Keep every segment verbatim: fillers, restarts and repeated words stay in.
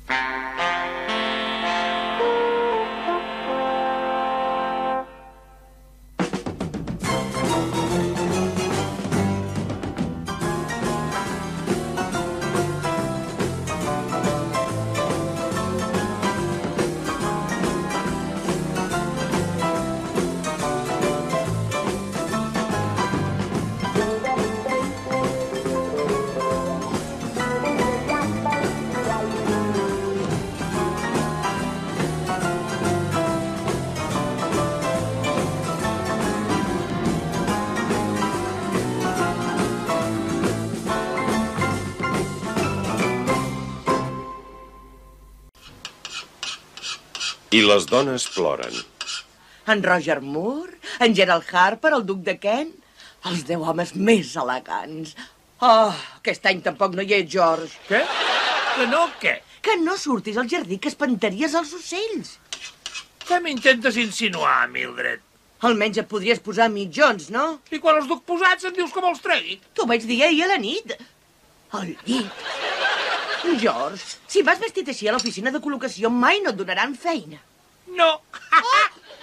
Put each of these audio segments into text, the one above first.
I les dones ploren. En Roger Moore, en Gerald Harper, el duc de Kent, els deu homes més elegants. Oh, aquest any tampoc no hi ets, George. Què? Que no, què? Que no surtis al jardí, que espantaries els ocells. Què m'intentes insinuar, Mildred? Almenys et podries posar mitjons, no? I quan els duc posats em dius que me'ls tregui? T'ho vaig dir ahir a la nit. Al llit. George, si vas vestit així a l'oficina de col·locació mai no et donaran feina. No. Oh!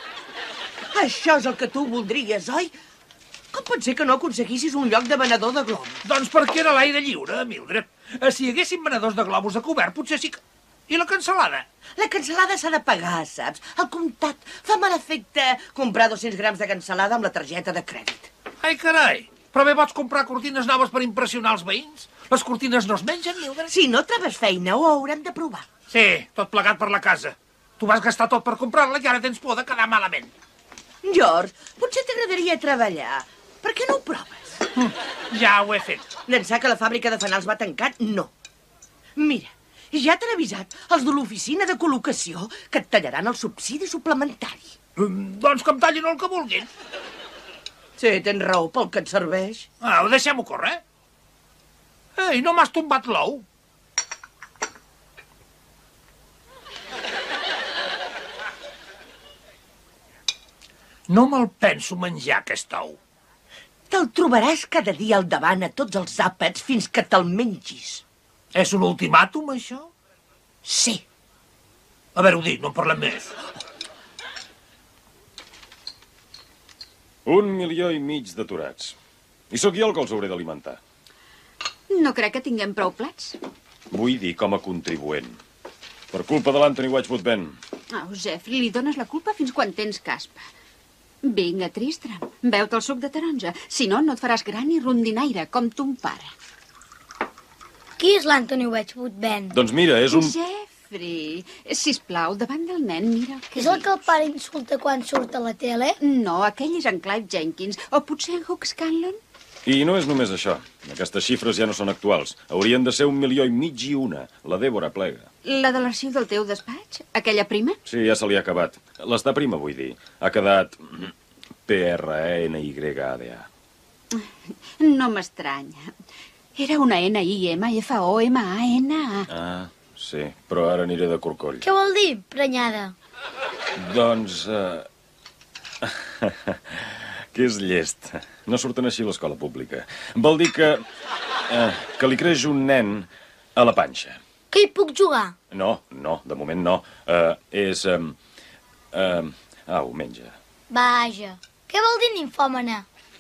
Això és el que tu voldries, oi? Com pot ser que no aconseguissis un lloc de venedor de globus? Doncs perquè era l'aire lliure, Mildred. Si hi haguessin venedors de globus a cobert, potser sí que... I la cansalada? La cansalada s'ha de pagar, saps? Al comptat. Fa mal efecte comprar dos-cents grams de cansalada amb la targeta de crèdit. Ai, carai. Però bé pots comprar cortines noves per impressionar els veïns? Les cortines no es mengen, Mildred? Si no trobes feina, ho haurem de provar. Sí, tot plegat per la casa. Tu vas gastar tot per comprar-la i ara tens por de quedar malament. George, potser t'agradaria treballar. Per què no ho proves? Mm, ja ho he fet. D'ençà que la fàbrica de fanals va tancar, no. Mira, ja t'han avisat els de l'oficina de col·locació que et tallaran el subsidi suplementari. Mm, doncs que em tallin el que vulguin. Sí, tens raó pel que et serveix. Ah, ho deixem-ho córrer. Ei, no m'has tombat l'ou? No me'l penso menjar, aquest ou. Te'l trobaràs cada dia al davant a tots els àpats fins que te'l mengis. És un ultimàtum, això? Sí. A veure, ho dic, no en parlem més. Un milió i mig d'aturats. I sóc jo el que els hauré d'alimentar. No crec que tinguem prou plats. Vull dir com a contribuent. Per culpa de l'Anthony Wedgwood-Ben. Oh, Jeffrey, li dones la culpa fins quan tens caspa. Vinga, Tristram, beu-te el suc de taronja. Si no, no et faràs gran i rondinaire, com ton pare. Qui és l'Anthony Wedgwood-Ben? Doncs mira, és un... Jeffrey, sisplau, davant del nen, mira el que És el que el pare insulta quan surt a la tele? No, aquell és en Clive Jenkins. O potser en Hooks Scanlon? I no és només això. Aquestes xifres ja no són actuals. Haurien de ser un milió i mig i una. La Débora plega. La de l'arxiu del teu despatx? Aquella prima? Sí, ja se li ha acabat. L'està prima, vull dir. Ha quedat P R E N Y A D A. No m'estranya. Era una N I M F O M A N A. Ah, sí, però ara aniré de corcoll. Què vol dir, prenyada? Doncs... Uh... que és llest. No surten així a l'escola pública. Vol dir que... Uh, que li creix un nen a la panxa. Que hi puc jugar? No, no, de moment no. Uh, és... Um, uh, au, menja. Vaja, què vol dir ninfòmana?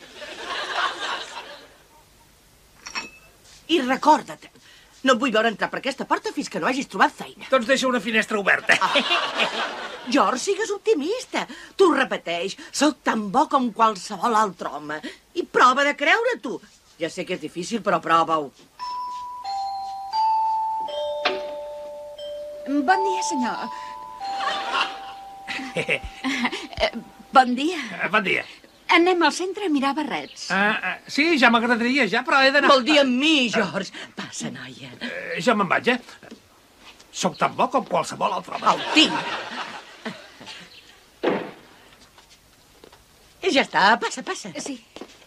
I recorda't, no et vull veure entrar per aquesta porta fins que no hagis trobat feina. Doncs deixa una finestra oberta. George, sigues optimista. Tu repeteix, soc tan bo com qualsevol altre home. I prova de creure-t'ho. Ja sé que és difícil, però prova-ho. Bon dia, senyor. Bon dia. Bon dia. Anem al centre a mirar barrets. Uh, uh, sí, ja m'agradaria, ja, però he d'anar... Vol dir amb mi, George. Passa, noia. Uh, ja me'n vaig, eh? Soc tan bo com qualsevol altre home. El tinc. I ja està, passa, passa. Sí.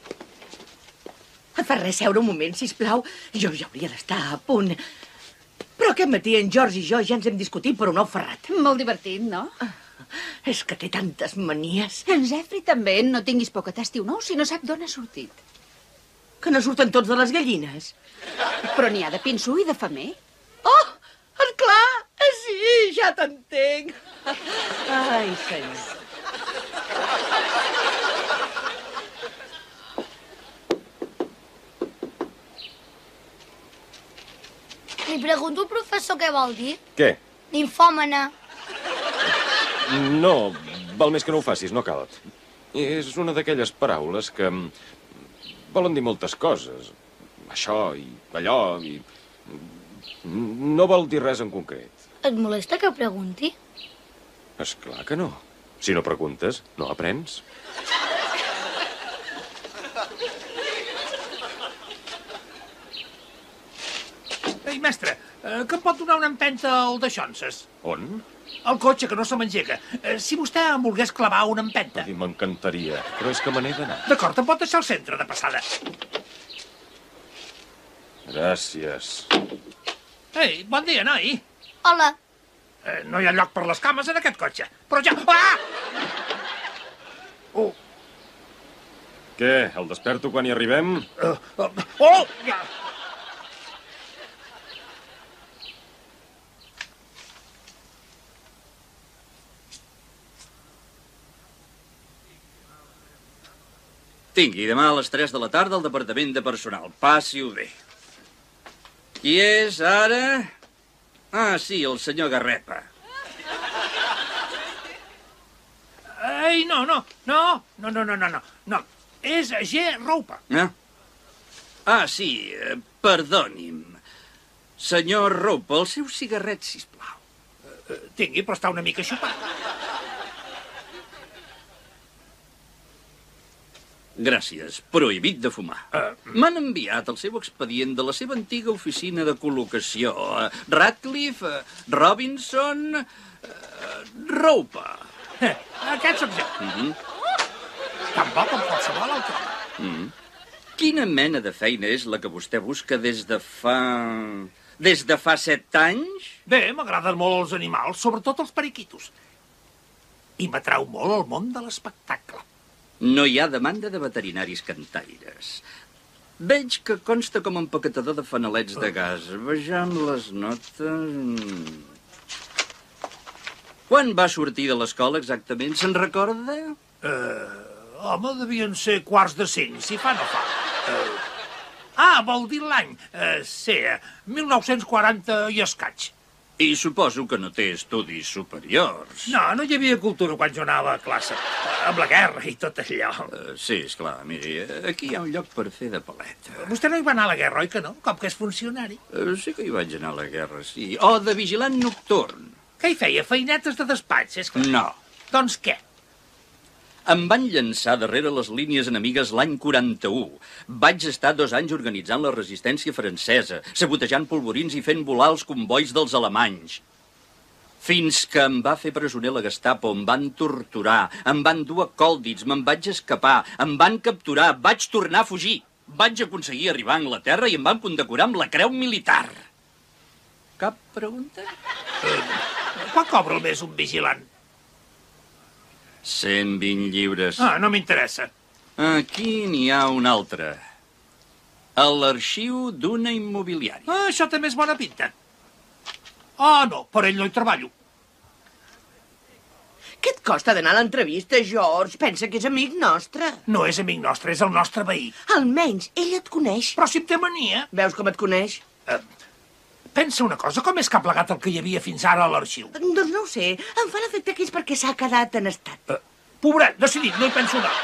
Et fa res seure un moment, sisplau? Jo ja hauria d'estar a punt. Però aquest matí en George i jo ja ens hem discutit per un ou ferrat. Molt divertit, no? Ah, és que té tantes manies. En Jeffrey també. No tinguis por que tasti un ou si no sap d'on ha sortit. Que no surten tots de les gallines. Però n'hi ha de pinso i de femer. Oh, esclar, és ja t'entenc. Ai, senyor. Li pregunto al professor què vol dir. Què? Ninfòmana. No, val més que no ho facis, no cal. És una d'aquelles paraules que volen dir moltes coses. Això i allò i... No vol dir res en concret. Et molesta que pregunti? És clar que no. Si no preguntes, no aprens. Ei, mestre, eh, que em pot donar una empenta al Daixonses? On? El cotxe, que no se m'engega. Eh, si vostè em volgués clavar una empenta. Ai, m'encantaria, però és que me n'he d'anar. D'acord, em pot deixar al centre de passada. Gràcies. Ei, bon dia, noi. Hola. Eh, no hi ha lloc per les cames en aquest cotxe. Però ja... Ah! Oh, Què, el desperto quan hi arribem? uh, uh, oh! Ja. Tingui, demà a les tres de la tarda al departament de personal. Passi-ho bé. Qui és, ara? Ah, sí, el senyor Garrepa. Ei, no, no, no, no, no, no, no, no, no. És G. Roupa. Ah, ah sí, eh, perdoni'm. Senyor Roupa, el seu cigarret, sisplau. Eh, tingui, però està una mica xupat. Gràcies. Prohibit de fumar. Uh, M'han enviat el seu expedient de la seva antiga oficina de col·locació. Uh, Radcliffe, uh, Robinson, uh, Roupa. Eh, aquest sóc jo. Uh -huh. Tan bo com qualsevol altre. Uh -huh. Quina mena de feina és la que vostè busca des de fa... des de fa set anys? Bé, m'agraden molt els animals, sobretot els periquitos. I m'atrau molt el món de l'espectacle. No hi ha demanda de veterinaris cantaires. Veig que consta com empaquetador de fanalets de gas. Vejam les notes... Quan va sortir de l'escola exactament? Se'n recorda? Uh, home, devien ser quarts de cinc, si fa no fa. Uh, ah, vol dir l'any. Uh, sí, mil nou-cents quaranta i escaig. I suposo que no té estudis superiors. No, no hi havia cultura quan jo anava a classe. Amb la guerra i tot allò. Uh, sí, esclar, miri, aquí hi ha un lloc per fer de paleta. Vostè no hi va anar a la guerra, oi que no? Com que és funcionari. Uh, sí que hi vaig anar a la guerra, sí. O de vigilant nocturn. Què hi feia? Feinetes de despatx, és clar. No. Doncs què? Em van llançar darrere les línies enemigues l'any quaranta-u. Vaig estar dos anys organitzant la resistència francesa, sabotejant polvorins i fent volar els convois dels alemanys. Fins que em va fer presoner la Gestapo, em van torturar, em van dur a còldits, me'n vaig escapar, em van capturar, vaig tornar a fugir. Vaig aconseguir arribar a Anglaterra i em van condecorar amb la creu militar. Cap pregunta? Uh, quan cobra el mes un vigilant? cent vint lliures. Ah, no m'interessa. Aquí n'hi ha un altre. A l'arxiu d'una immobiliària. Ah, això té més bona pinta. Ah, no, per ell no hi treballo. Què et costa d'anar a l'entrevista, George? Pensa que és amic nostre. No és amic nostre, és el nostre veí. Almenys ell et coneix. Però si em té mania... Veus com et coneix? Uh, pensa una cosa, com és que ha plegat el que hi havia fins ara a l'arxiu? Doncs no ho sé. Em fa l'efecte que és perquè s'ha quedat en estat. Uh, pobret, decidit, no hi penso anar.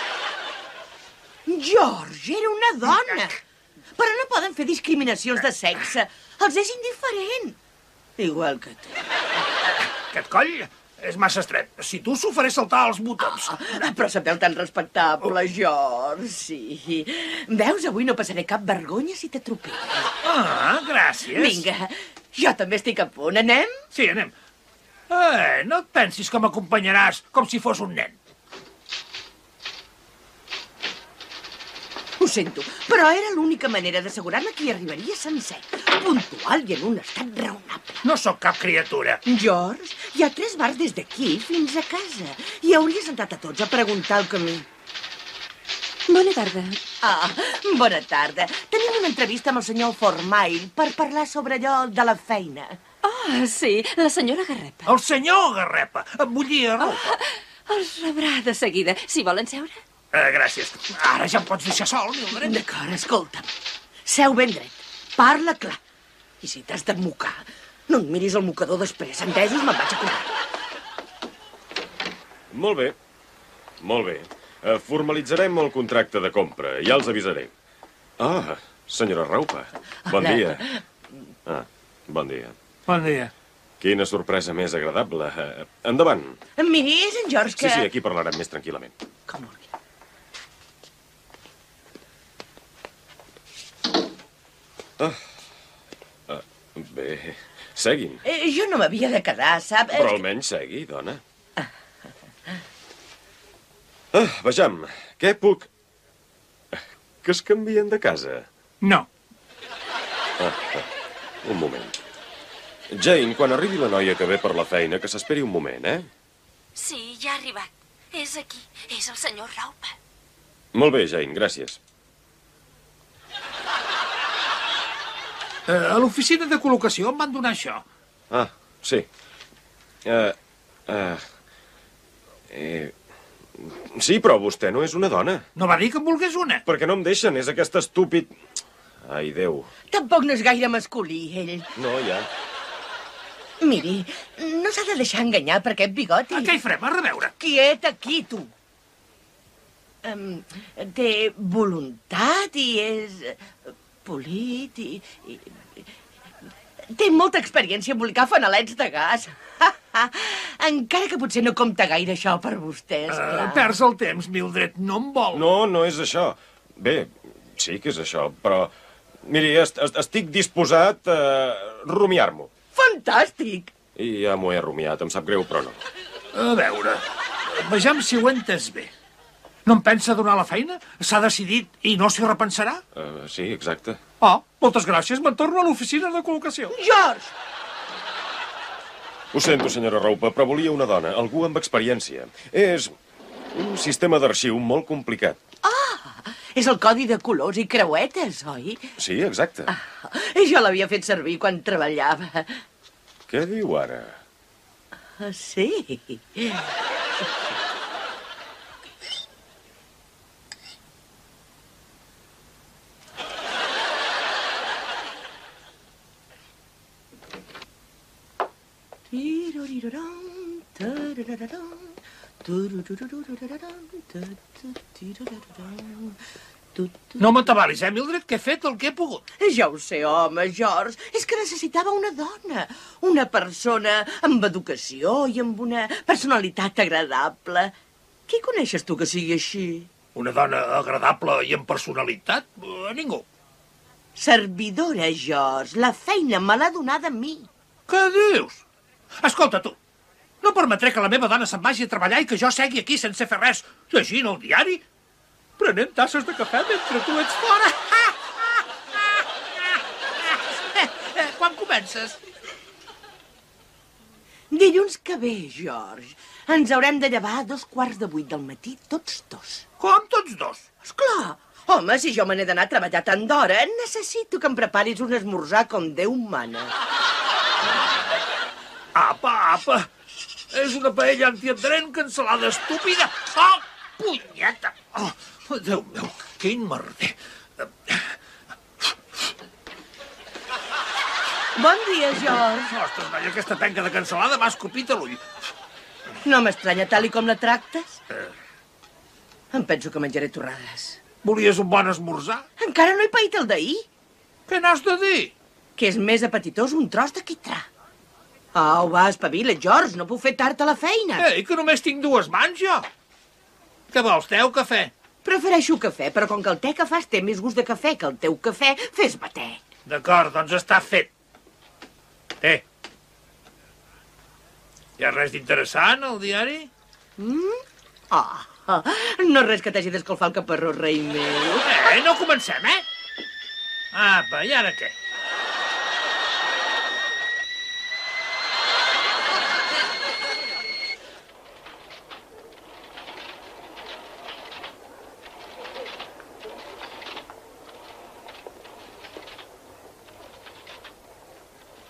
George, era una dona. Però no poden fer discriminacions de sexe. Els és indiferent. Igual que tu. Aquest coll és massa estret. Si tu s'ho faré saltar els botons. Ah, però sapeu tan respectable, George, sí. Veus, avui no passaré cap vergonya si t'atropelles. Ah, gràcies. Vinga, jo també estic a punt. Anem? Sí, anem. Eh, no et pensis que m'acompanyaràs com si fos un nen. Ho sento, però era l'única manera d'assegurar-me que hi arribaria sencer, puntual i en un estat raonable. No sóc cap criatura. George, hi ha tres bars des d'aquí fins a casa i hauries entrat a tots a preguntar el camí. Bona tarda. Ah, bona tarda. Tenim una entrevista amb el senyor Formail per parlar sobre allò de la feina. Oh, sí, la senyora Garrepa. El senyor Garrepa, em bullia roba. Els rebrà de seguida. Si volen seure. Eh, gràcies. Ara ja em pots deixar sol, Mildred. D'acord, escolta'm. Seu ben dret. Parla clar. I si t'has de mocar, no et miris el mocador després. Entesos? Me'n vaig a cobrar. Molt bé. Molt bé. Eh, formalitzarem el contracte de compra. Ja els avisaré. Ah, senyora Raupa. Bon Hola. dia. Ah, bon dia. Bon dia. Quina sorpresa més agradable. Eh, endavant. Miri, és en George que... Sí, sí, aquí parlarem més tranquil·lament. Com vulgui. Ah, ah, bé, seguin. Eh, jo no m'havia de quedar, sap? Però És almenys segui, dona. Ah, vejam, què puc... Que es canvien de casa? No. Ah, ah, un moment. Jane, quan arribi la noia que ve per la feina, que s'esperi un moment, eh? Sí, ja ha arribat. És aquí. És el senyor Raupa. Molt bé, Jane, gràcies. Eh, a l'oficina de col·locació em van donar això. Ah, sí. Uh, uh, eh, sí, però vostè no és una dona. No va dir que en volgués una. Perquè no em deixen, és aquest estúpid... Ai, Déu. Tampoc no és gaire masculí, ell. No, ja. Miri, no s'ha de deixar enganyar per aquest bigoti. A què hi farem? A reveure. Quiet aquí, tu. Um, té voluntat i és eh, polit i, i... Té molta experiència en embolicar fanalets de gas. Encara que potser no compta gaire això per vostès, Uh, clar. perds el temps, Mildred. No em vol. No, no és això. Bé, sí que és això, però... Miri, est est estic disposat a rumiar-m'ho. Fantàstic! I ja m'ho he rumiat, em sap greu, però no. A veure, vejam si ho he entès bé. No em pensa donar la feina? S'ha decidit i no s'hi repensarà? Uh, sí, exacte. Oh, moltes gràcies. Me'n torno a l'oficina de col·locació. George! Ho sento, senyora Raupa, però volia una dona, algú amb experiència. És un sistema d'arxiu molt complicat. És el codi de colors i creuetes, oi? Sí, exacte. Ah, jo l'havia fet servir quan treballava. Què diu ara? Ah, sí? Tiroriraram, tarararam, turururururaram, tututiraram, tutu- No m'atabalis, eh, Mildred, que he fet el que he pogut. Ja ho sé, home, George. És que necessitava una dona. Una persona amb educació i amb una personalitat agradable. Qui coneixes tu que sigui així? Una dona agradable i amb personalitat? Uh, ningú. Servidora, George. La feina me l'ha donada a mi. Què dius? Escolta, tu. No permetré que la meva dona se'n vagi a treballar i que jo segui aquí sense fer res, llegint el diari, prenent tasses de cafè mentre tu ets fora. Eh, eh, quan comences? Dilluns que ve, George. Ens haurem de llevar a dos quarts de vuit del matí, tots dos. Com tots dos? Esclar. Home, si jo me n'he d'anar a treballar tant d'hora, necessito que em preparis un esmorzar com Déu mana. Apa, apa. És una paella antiadherent cancel·lada estúpida. Oh, punyeta. Oh, Déu meu, quin merder. Bon dia, George. Ostres, noia, aquesta penca de cancel·lada m'ha escopit a l'ull. No m'estranya tal i com la tractes? Em penso que menjaré torrades. Volies un bon esmorzar? Encara no he paït el d'ahir. Què n'has de dir? Que és més apetitós un tros de quitrà. Au, va, espavila't, George. No puc fer tard a la feina. Ei, que només tinc dues mans, jo. Què vols, te o cafè? Prefereixo cafè, però com que el te que fas té més gust de cafè que el teu cafè, fes-me te. D'acord, doncs està fet. Té. Hi ha res d'interessant al diari? Mm? Ah, ah, no res que t'hagi d'escalfar el caparró, rei meu. Eh, no comencem, eh? Apa, i ara què?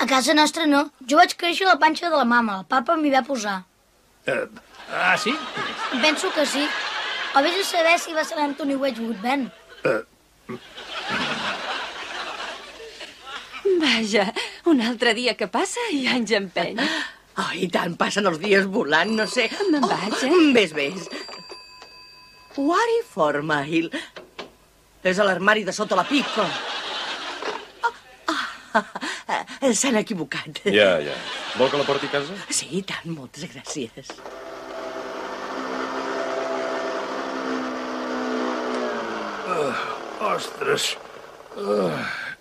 A casa nostra no. Jo vaig créixer a la panxa de la mama. El papa m'hi va posar. Uh, ah, sí? Penso que sí. O vés a saber si va ser l'Anthony Wedgwood Ben. Uh, Vaja, un altre dia que passa i anys empeny. Oh, i tant, passen els dies volant, no sé... Me'n vaig, eh? Oh, vés, vés. Wari Formail. És a l'armari de sota la pica. Oh, oh, oh, s'han equivocat. Ja, ja. Vol que la porti a casa? Sí, i tant, moltes gràcies. uh, ostres. Uh,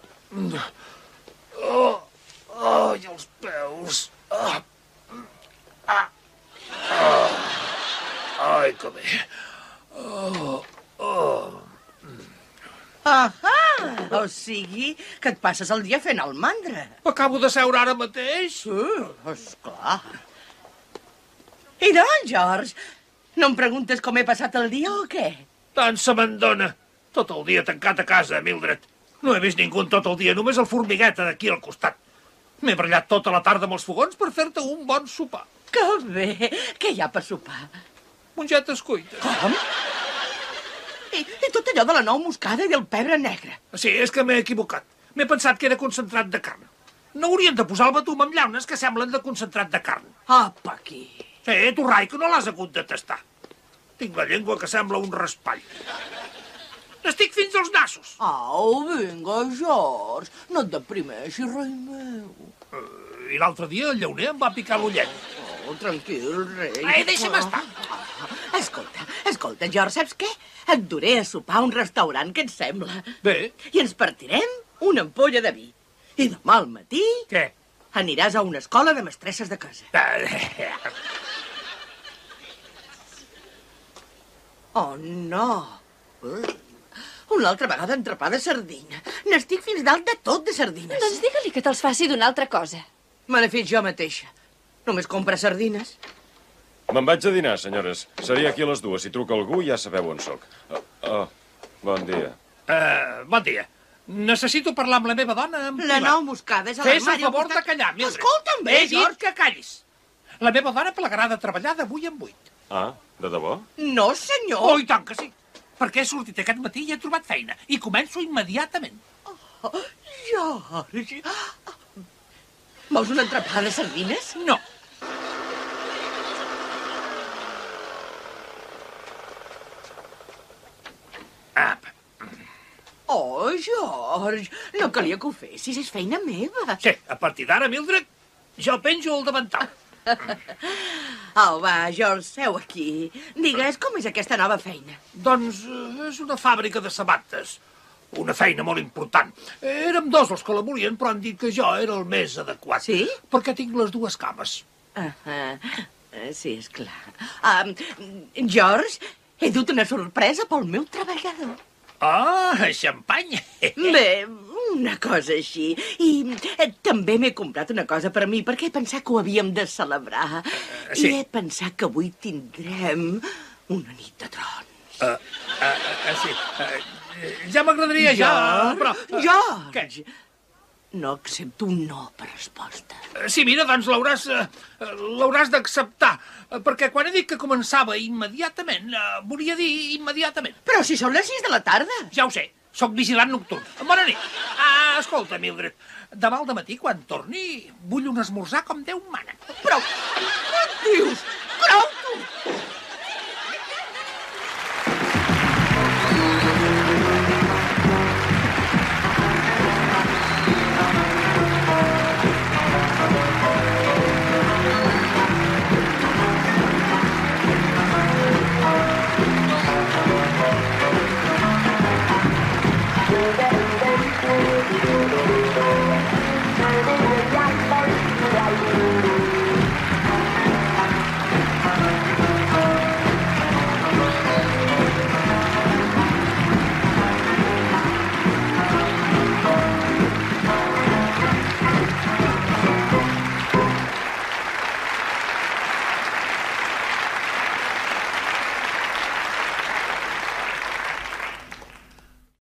oh, oh, i els peus. Oh. Ah. Oh. Ai, que bé. Oh, oh. Ahà! O sigui, que et passes el dia fent el mandra. Acabo de seure ara mateix. Uh, esclar. I doncs, George, no em preguntes com he passat el dia o què? Tant se me'n dona. Tot el dia tancat a casa, Mildred. No he vist ningú tot el dia, només el formigueta d'aquí al costat. M'he brallat tota la tarda amb els fogons per fer-te un bon sopar. Que bé! Què hi ha per sopar? Mongetes cuites. Com? I, I tot allò de la nou moscada i del pebre negre. Sí, és que m'he equivocat. M'he pensat que era concentrat de carn. No haurien de posar el batum amb llaunes que semblen de concentrat de carn. Apa, aquí. Sí, tu, Rai, que no l'has hagut de tastar. Tinc la llengua que sembla un raspall. N'estic fins als nassos. Au, vinga, George, no et deprimeixis, rei meu. Uh, I l'altre dia el llauner em va picar l'ullet. Oh, tranquil, rei. Ai, deixa'm estar. Escolta, escolta, George, saps què? Et duré a sopar a un restaurant, què et sembla? Bé. I ens partirem una ampolla de vi. I demà al matí... Què? Aniràs a una escola de mestresses de casa. Oh, no. Uh. Una altra vegada entrepà de sardina. N'estic fins dalt de tot de sardines. Doncs digue-li que te'ls faci d'una altra cosa. Me n'he fet jo mateixa. Només compra sardines. Me'n vaig a dinar, senyores. Seria aquí a les dues. Si truca algú, ja sabeu on sóc. Oh, oh, bon dia. Uh, bon dia. Necessito parlar amb la meva dona en La privat. nou moscada és a Fes l'armari... el favor costat... de callar, Mildred. Escolta'm bé, He dit George. que callis. La meva dona plegarà de treballar de vuit en vuit. Ah, de debò? No, senyor. Oh, i tant que sí. Perquè he sortit aquest matí i he trobat feina. I començo immediatament. Oh, George. Vols un entrepà de sardines? No. Apa. Oh, George, no calia que ho fessis, és feina meva. Sí, a partir d'ara, Mildred, jo penjo el davantal. Au, va, George, seu aquí. Digues, com és aquesta nova feina? Doncs eh, és una fàbrica de sabates. Una feina molt important. Érem dos els que la volien, però han dit que jo era el més adequat. Sí? Perquè tinc les dues cames. Uh -huh. Sí, és clar. Um, George, he dut una sorpresa pel meu treballador. Ah, xampany! Bé, una cosa així. I eh, també m'he comprat una cosa per a mi, perquè he pensat que ho havíem de celebrar. Uh, sí. I he pensat que avui tindrem una nit de trons. Uh, uh, uh, sí, uh, ja m'agradaria ja, però... Uh, George! Què? No accepto un no per resposta. Uh, sí, mira, doncs l'hauràs uh, l'hauràs d'acceptar, uh, perquè quan he dit que començava immediatament, uh, volia dir immediatament. Però si són les sis de la tarda. Ja ho sé, sóc vigilant nocturn. Bona nit. Ah, escolta, Mildred, demà al dematí, quan torni, vull un esmorzar com Déu mana. Però, què et dius? Prou, tu! Thank you.